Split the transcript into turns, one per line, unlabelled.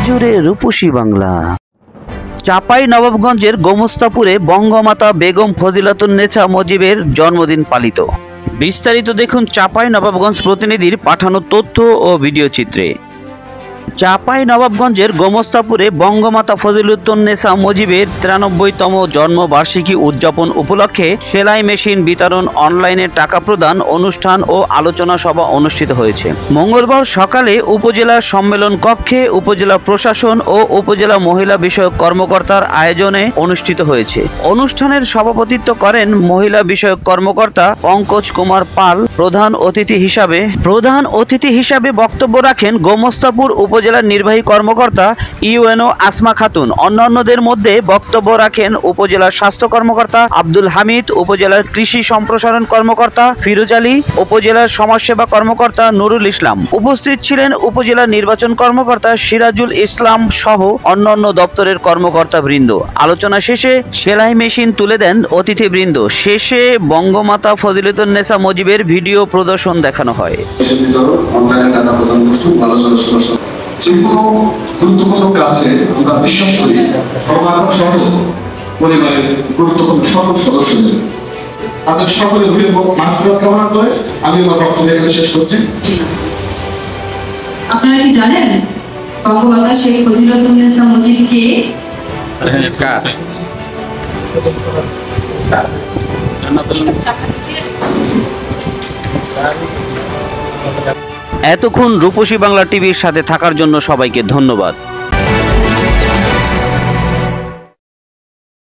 জুড়ে রূপসী বাংলা। চাঁপাই নবাবগঞ্জের গোমস্তাপুরে বঙ্গমাতা বেগম ফজিলাতুন্নেছা মুজিবের জন্মদিন পালিত। বিস্তারিত দেখুন চাঁপাই নবাবগঞ্জ প্রতিনিধির পাঠানো তথ্য ও ভিডিও চিত্রে। চাঁপাই নবাবগঞ্জের গোমস্তাপুরে বঙ্গমাতা ফজিলাতুন্নেছা মুজিবের 93তম জন্মবার্ষিকী উদযাপন উপলক্ষে সেলাই মেশিন বিতরণ, অনলাইনে টাকা প্রদান অনুষ্ঠান ও আলোচনা সভা অনুষ্ঠিত হয়েছে। মঙ্গলবার সকালে উপজেলা সম্মেলন কক্ষে উপজেলা প্রশাসন ও উপজেলা মহিলা বিষয়ক কর্মকর্তার আয়োজনে অনুষ্ঠিত হয়েছে। অনুষ্ঠানের সভাপতিত্ব করেন মহিলা বিষয়ক কর্মকর্তা পঙ্কজ কুমার পাল। প্রধান অতিথি হিসাবে বক্তব্য রাখেন গোমস্তাপুর উপজেলার নির্বাহী কর্মকর্তা ইউএনও আসমা খাতুন। অন্যান্যদের মধ্যে বক্তব্য রাখেন উপজেলার স্বাস্থ্য কর্মকর্তা আব্দুল হামিদ, উপজেলার কৃষি সম্প্রসারণ কর্মকর্তা ফিরোজ আলী, উপজেলার সমাজসেবা কর্মকর্তা নুরুল ইসলাম। উপস্থিত ছিলেন উপজেলা নির্বাচন কর্মকর্তা সিরাজুল ইসলাম সহ অন্যান্য দপ্তরের কর্মকর্তা বৃন্দ। আলোচনা শেষে সেলাই মেশিন তুলে দেন অতিথিবৃন্দ। শেষে বঙ্গমাতা ফজিলাতুন্নেছা মুজিবের ভিডিও প্রদর্শন দেখানো হয়।
যেকোনো গুরুত্বপূর্ণ কাজে আমরা বিশ্বাস করি সহ পরিবারের গুরুত্বপূর্ণ সকল সদস্যদের তাদের সকলের অভিভাবক মানবতা কামনা করে আমি আমার বক্তব্য এখানে শেষ করছি।
আপনারা কি জানেন বঙ্গমাতা শেখ ফজিলাতুন্নেছা মুজিব কে?
এতক্ষণ রূপসী বাংলা টিভির সাথে থাকার জন্য সবাইকে ধন্যবাদ।